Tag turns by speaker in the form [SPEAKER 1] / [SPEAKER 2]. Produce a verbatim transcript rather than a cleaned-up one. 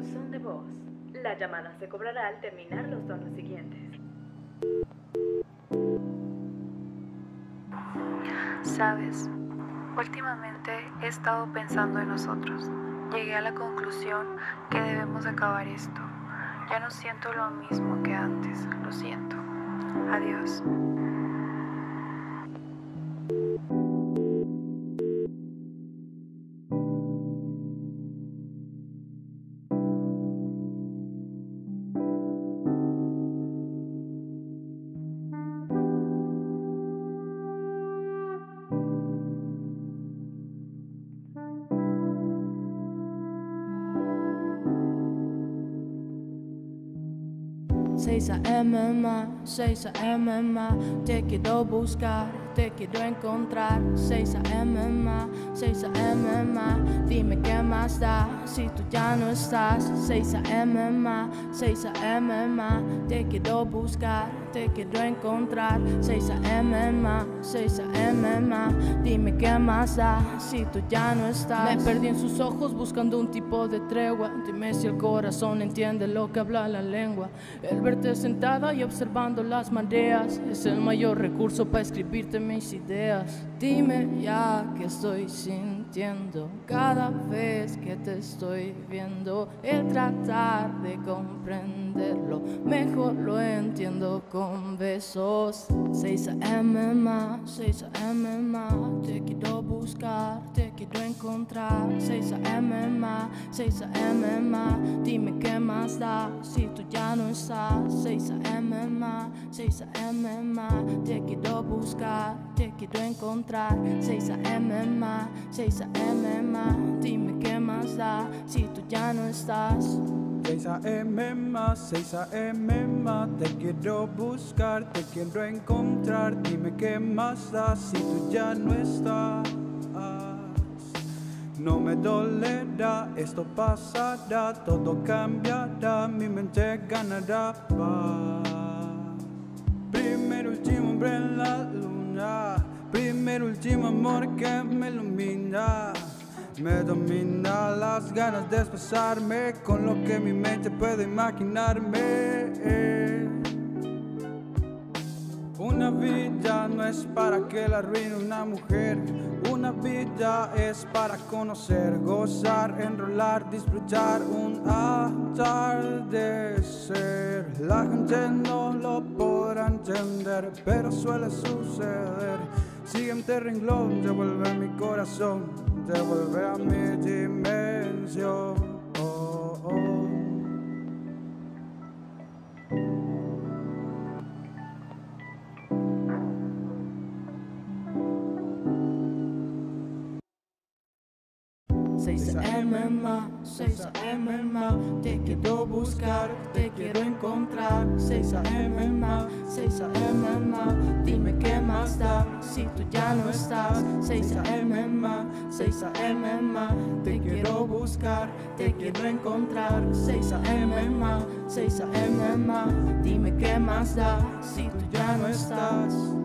[SPEAKER 1] buzón de voz. La llamada se cobrará al terminar los tonos siguientes.
[SPEAKER 2] Sabes, últimamente he estado pensando en nosotros. Llegué a la conclusión que debemos acabar esto. Ya no siento lo mismo que antes, lo siento. Adiós.
[SPEAKER 3] seis a eme más, seis a eme más, te quiero buscar, te quiero encontrar. seis a eme más, seis a eme más, dime qué más da si tú ya no estás. seis a eme más, seis a eme más, te quiero buscar, te quiero encontrar. seis a eme más, seis a eme más, dime qué más da si tú ya no estás. Me perdí en sus ojos buscando un tipo de tregua. Dime si el corazón entiende lo que habla la lengua. El verte sentada y observando las mareas es el mayor recurso para escribirte mis ideas. Dime ya que estoy sintiendo cada vez que te estoy viendo. El tratar de comprenderlo mejor lo entiendo con besos. seis a eme más, seis a eme más, te quiero buscar, te quiero encontrar. seis a eme más, seis a eme más, dime qué más da si tú ya no estás. seis a eme más, seis a eme más, te quiero buscar, te quiero encontrar. seis a eme más, seis a eme más, dime qué más da si tú ya no estás.
[SPEAKER 4] seis a eme más, seis a eme más, te quiero buscar, te quiero encontrar. Dime qué más da si tú ya no estás. No me dolerá, esto pasará, todo cambiará, mi mente ganará paz. Primer último hombre en la luna, primer último amor que me ilumina. Me domina las ganas de expresarme con lo que mi mente puede imaginarme. Una vida no es para que la arruine una mujer. Una vida es para conocer, gozar, enrolar, disfrutar un atardecer. La gente no lo podrá entender, pero suele suceder. Siguiente renglón, devuelve mi corazón, devuelve a mi dimensión. Oh, oh.
[SPEAKER 3] seis a eme más, seis a eme más, te quiero buscar, te quiero encontrar. seis a eme más, seis a eme más, dime qué más da si tú ya no estás. seis a eme más, seis a eme más, te quiero buscar, te quiero encontrar. seis a eme más, seis a eme más, dime qué más da si tú ya no estás.